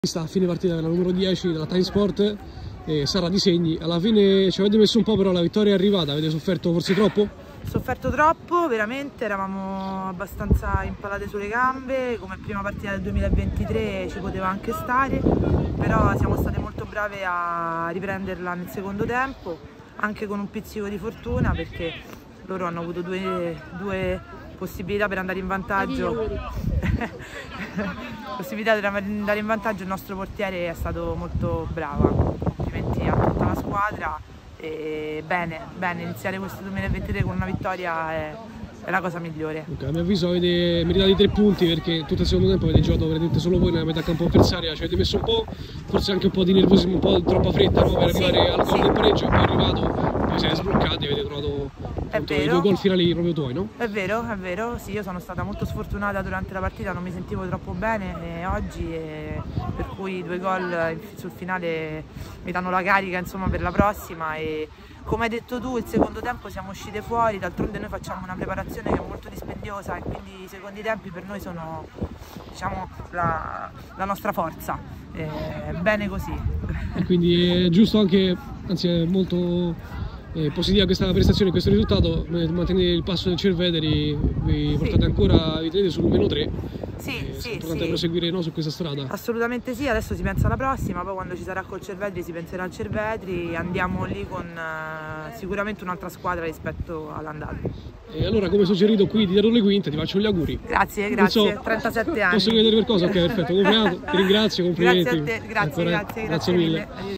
A fine partita della numero 10 della Time Sport, Sara Di Segni. Alla fine ci avete messo un po', però la vittoria è arrivata. Avete sofferto forse troppo? Sofferto troppo, veramente, eravamo abbastanza impalate sulle gambe. Come prima partita del 2023 ci poteva anche stare, però siamo state molto brave a riprenderla nel secondo tempo, anche con un pizzico di fortuna, perché loro hanno avuto due possibilità per andare in vantaggio. Possibilità per andare in vantaggio. Il nostro portiere è stato molto bravo, complimenti a tutta la squadra. E bene, iniziare questo 2023 con una vittoria è la cosa migliore. Okay, a mio avviso avete meritato i 3 punti, perché tutto il secondo tempo avete giocato praticamente solo voi nella metà campo avversaria. Ci avete messo un po', forse anche un po' di nervosismo, un po' di troppa fretta, no? Per arrivare al gol del pareggio, poi è arrivato, poi siete sbloccati e avete trovato i 2 gol finali proprio tuoi, no? È vero, sì, io sono stata molto sfortunata durante la partita, non mi sentivo troppo bene oggi, per cui i 2 gol sul finale mi danno la carica, insomma, per la prossima. E come hai detto tu, il secondo tempo siamo uscite fuori, d'altronde noi facciamo una preparazione che è molto dispendiosa e quindi i secondi tempi per noi sono, diciamo, la nostra forza. Bene così. E quindi è giusto anche, anzi è molto positiva questa prestazione, questo risultato. Mantenere il passo del Cerveteri, vi portate ancora, vi tenete sul -3. Sì. È importante proseguire, no, su questa strada. Assolutamente sì, adesso si pensa alla prossima, poi quando ci sarà col Cervetri si penserà al Cervetri, andiamo lì con sicuramente un'altra squadra rispetto all'andata. E allora, come suggerito qui dietro le quinte, ti faccio gli auguri. Grazie, so, 37 anni. Posso chiedere per cosa? Ok, perfetto, compleanno, ti ringrazio, complimenti. Grazie a te, grazie mille.